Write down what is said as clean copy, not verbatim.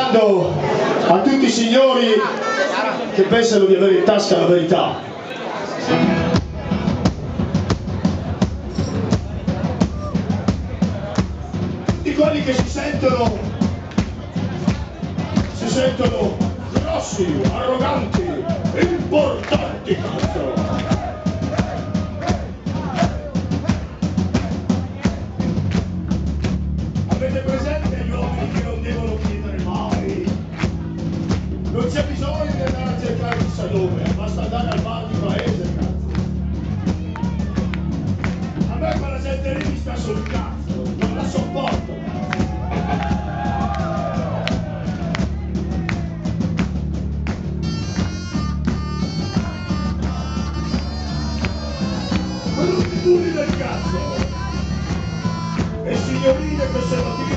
domando a tutti i signori che pensano di avere in tasca la verità. Tutti quelli che si sentono grossi, arroganti, importanti, cazzo. Avete presente gli uomini che non devono chiedere mai? Non c'è bisogno di andare a cercare chissà dove, basta andare al bar di paese, cazzo. A me quella gente lì mi sta sul cazzo, non la sopporto. Quello di del cazzo! E signorine che sono